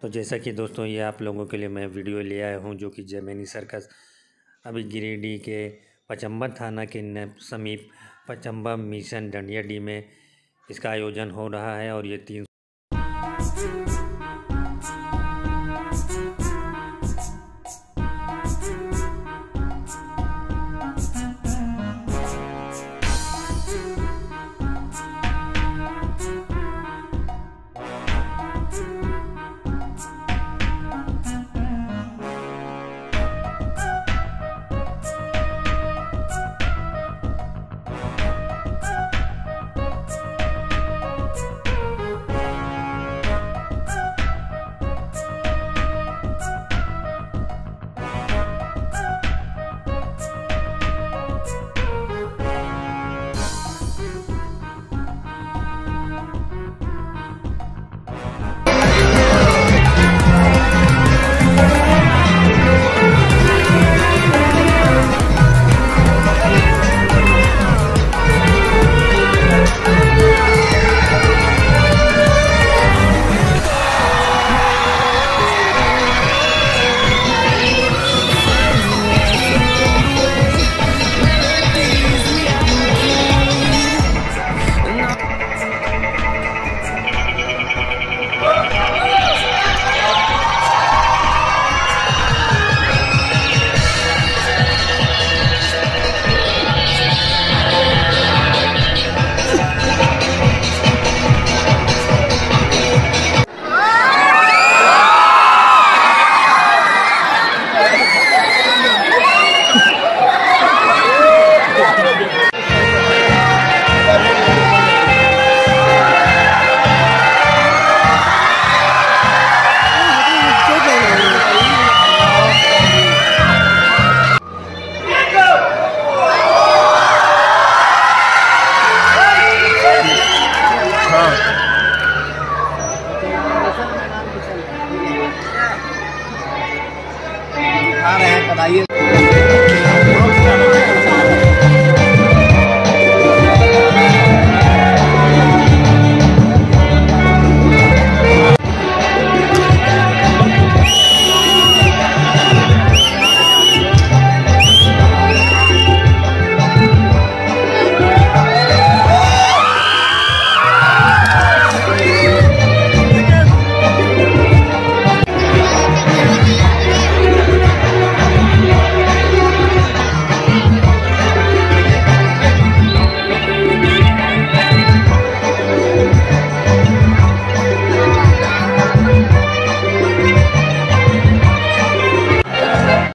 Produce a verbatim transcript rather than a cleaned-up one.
तो जैसा कि दोस्तों ये आप लोगों के लिए मैं वीडियो ले आया हूँ जो कि जैमिनी सर्कस अभी गिरिडीह के पचम्बर थाना के समीप पचम्बर मिशन डंडियाडीह में इसका आयोजन हो रहा है। और ये तीन आ रहे हैं बताइए।